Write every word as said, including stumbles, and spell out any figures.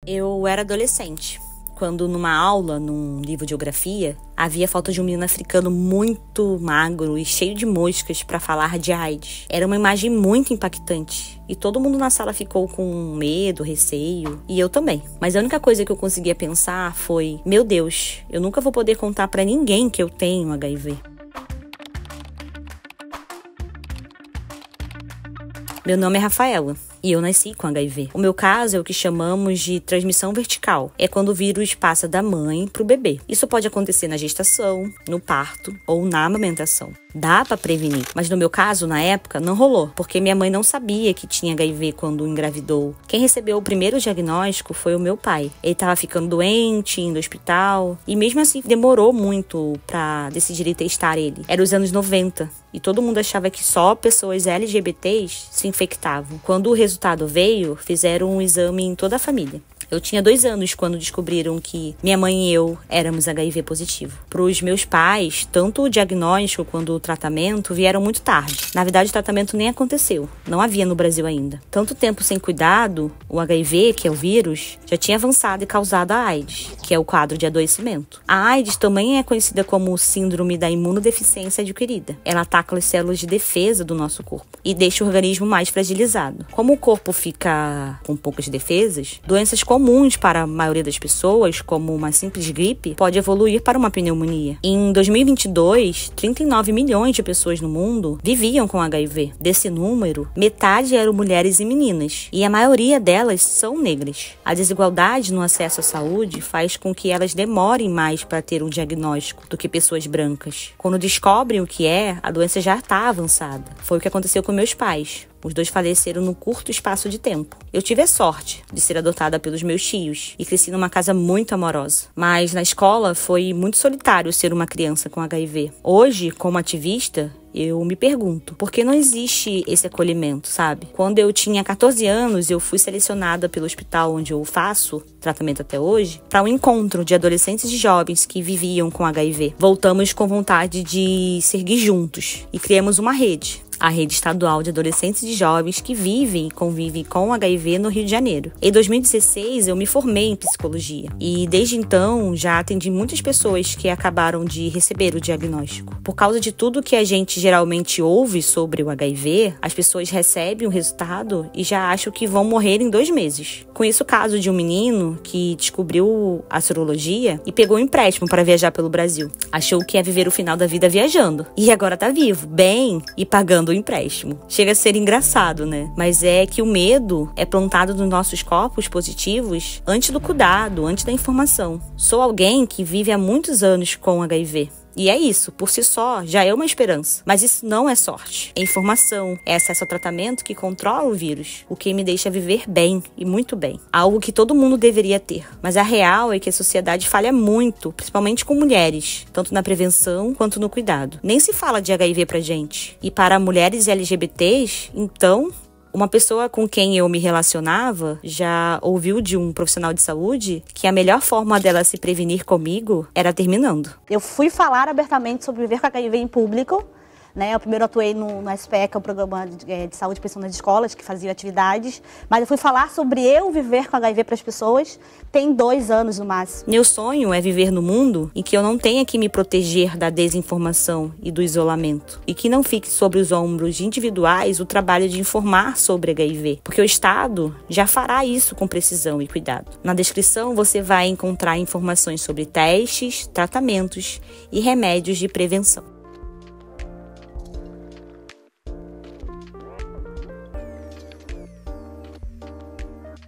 Eu era adolescente, quando numa aula, num livro de geografia, havia foto de um menino africano muito magro e cheio de moscas para falar de AIDS. Era uma imagem muito impactante e todo mundo na sala ficou com medo, receio, e eu também. Mas a única coisa que eu conseguia pensar foi: meu Deus, eu nunca vou poder contar para ninguém que eu tenho H I V. Meu nome é Rafaela e eu nasci com H I V. O meu caso é o que chamamos de transmissão vertical. É quando o vírus passa da mãe para o bebê. Isso pode acontecer na gestação, no parto ou na amamentação. Dá para prevenir, mas no meu caso, na época, não rolou, porque minha mãe não sabia que tinha H I V quando engravidou. Quem recebeu o primeiro diagnóstico foi o meu pai. Ele estava ficando doente, indo ao hospital, e mesmo assim demorou muito para decidirem testar ele. Era os anos noventa, e todo mundo achava que só pessoas L G B Tês se infectavam. Quando o resultado veio, fizeram um exame em toda a família. Eu tinha dois anos quando descobriram que minha mãe e eu éramos H I V positivo. Para os meus pais, tanto o diagnóstico quanto o tratamento vieram muito tarde. Na verdade, o tratamento nem aconteceu. Não havia no Brasil ainda. Tanto tempo sem cuidado, o H I V, que é o vírus, já tinha avançado e causado a AIDS, que é o quadro de adoecimento. A AIDS também é conhecida como síndrome da imunodeficiência adquirida. Ela ataca as células de defesa do nosso corpo e deixa o organismo mais fragilizado. Como o corpo fica com poucas defesas, doenças como comuns para a maioria das pessoas, como uma simples gripe, pode evoluir para uma pneumonia. Em dois mil e vinte e dois, trinta e nove milhões de pessoas no mundo viviam com H I V. Desse número, metade eram mulheres e meninas, e a maioria delas são negras. A desigualdade no acesso à saúde faz com que elas demorem mais para ter um diagnóstico do que pessoas brancas. Quando descobrem o que é, a doença já está avançada. Foi o que aconteceu com meus pais. Os dois faleceram num curto espaço de tempo. Eu tive a sorte de ser adotada pelos meus tios e cresci numa casa muito amorosa. Mas na escola foi muito solitário ser uma criança com H I V. Hoje, como ativista, eu me pergunto, por que não existe esse acolhimento, sabe? Quando eu tinha catorze anos, eu fui selecionada pelo hospital onde eu faço tratamento até hoje, para um encontro de adolescentes e jovens que viviam com H I V. Voltamos com vontade de seguir juntos e criamos uma rede. A Rede Estadual de Adolescentes e Jovens que vivem e convivem com H I V no Rio de Janeiro. Em dois mil e dezesseis, eu me formei em psicologia e desde então já atendi muitas pessoas que acabaram de receber o diagnóstico. Por causa de tudo que a gente geralmente ouve sobre o H I V, as pessoas recebem o resultado e já acham que vão morrer em dois meses. Conheço o caso de um menino que descobriu a sorologia e pegou um empréstimo para viajar pelo Brasil. Achou que ia viver o final da vida viajando e agora tá vivo, bem e pagando do empréstimo. Chega a ser engraçado, né? Mas é que o medo é plantado nos nossos corpos positivos antes do cuidado, antes da informação. Sou alguém que vive há muitos anos com H I V. E é isso, por si só, já é uma esperança. Mas isso não é sorte. É informação, é acesso ao tratamento que controla o vírus, o que me deixa viver bem e muito bem. Algo que todo mundo deveria ter. Mas a real é que a sociedade falha muito, principalmente com mulheres, tanto na prevenção quanto no cuidado. Nem se fala de H I V pra gente. E para mulheres L G B Tês, então, uma pessoa com quem eu me relacionava já ouviu de um profissional de saúde que a melhor forma dela se prevenir comigo era terminando. Eu fui falar abertamente sobre viver com H I V em público. Né? Eu primeiro atuei no, no S P E, que é o Programa de, de Saúde e Prevenção nas Escolas, que fazia atividades, mas eu fui falar sobre eu viver com H I V para as pessoas tem dois anos no máximo. Meu sonho é viver no mundo em que eu não tenha que me proteger da desinformação e do isolamento, e que não fique sobre os ombros individuais o trabalho de informar sobre H I V, porque o Estado já fará isso com precisão e cuidado. Na descrição você vai encontrar informações sobre testes, tratamentos e remédios de prevenção.